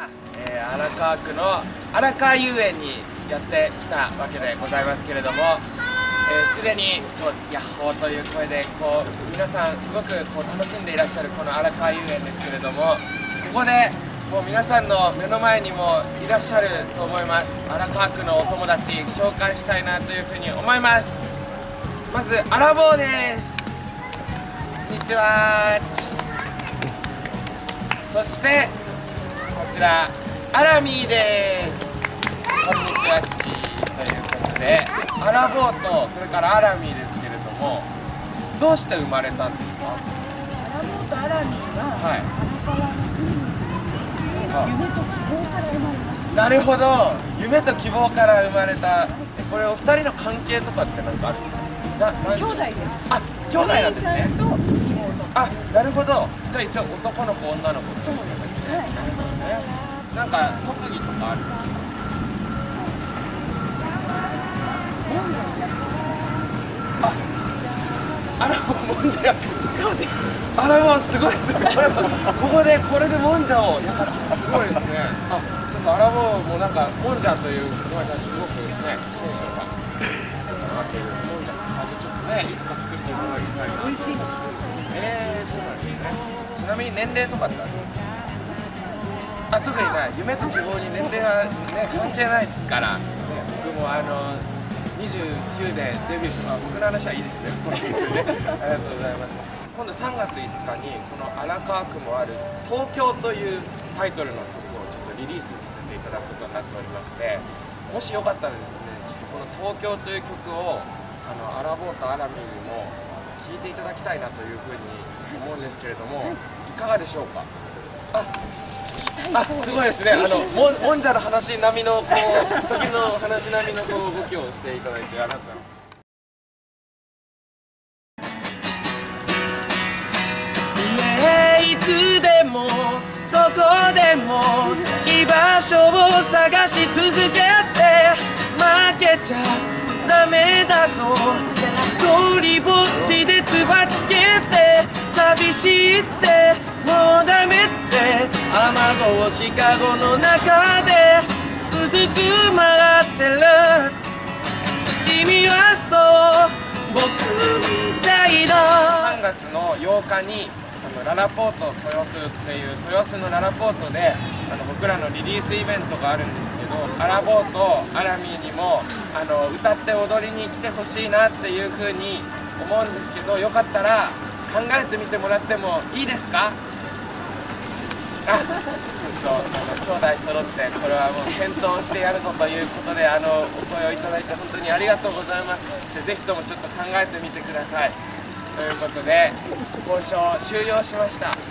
荒川区の荒川遊園にやってきたわけでございますけれども、すでにそうです、ヤッホーという声で皆さんすごく楽しんでいらっしゃるこの荒川遊園ですけれども、ここでもう皆さんの目の前にもいらっしゃると思います。荒川区のお友達紹介したいなというふうに思います。まずアラボーです。こんにちは。そしてこちらアラミーです。こんにちはということで、アラボーとそれからアラミーですけれども、どうして生まれたんですか？ アラボーとアラミーは、 はい、 荒川の夢と希望から生まれました。 なるほど、夢と希望から生まれた。これお二人の関係とかって何かあるんですか？ 兄弟です。 あ、兄弟なんですね。 お姉ちゃんと妹。 あ、なるほど。じゃあ一応男の子女の子という形で、なんか特技とかあるんですか？あらもんじゃ焼く。あらもうすごいですね。これでもんじゃを焼かれてすごいですね。あ、ちょっとあらももなんかもんじゃという言葉に対してすごくねテンションが上がっているもんじゃ。あ、じゃあちょっとねいつか作っていただきたい。 美味しいの。 そうなんですね。ちなみに年齢とかってありますか？あ、特にない。夢と希望に年齢はね関係ないですから。ね、僕も29でデビューした、僕の話はいいですね。この研究ね。ありがとうございます。今度3月5日にこの荒川区もある東京というタイトルの曲をちょっとリリースさせていただくことになっておりまして、もしよかったらですね、ちょっとこの東京という曲をアラボーとアラミーにも聴いていただきたいなというふうに思うんですけれども、いかがでしょうか？あ、すごいですね。もんじゃの話並みの時の話並みの動きをしていただいて、ありがとうございます。いつでもどこでも居場所を探し続けて、負けちゃダメだと一人ぼっちでつばつけて、寂しいってもうダメって雨帽子かごの中でうずくまってる。君はそう僕みたいだ。3月の8日にララポート豊洲っていう豊洲のララポートで僕らのリリースイベントがあるんですけど、アラボーとアラミーにも歌って踊りに来てほしいなっていうふうに思うんですけど、よかったら考えてみてもらってもいいですか？兄弟揃ってこれはもう検討してやるぞということでお声をいただいて本当にありがとうございます。ぜひともちょっと考えてみてください。ということで交渉終了しました。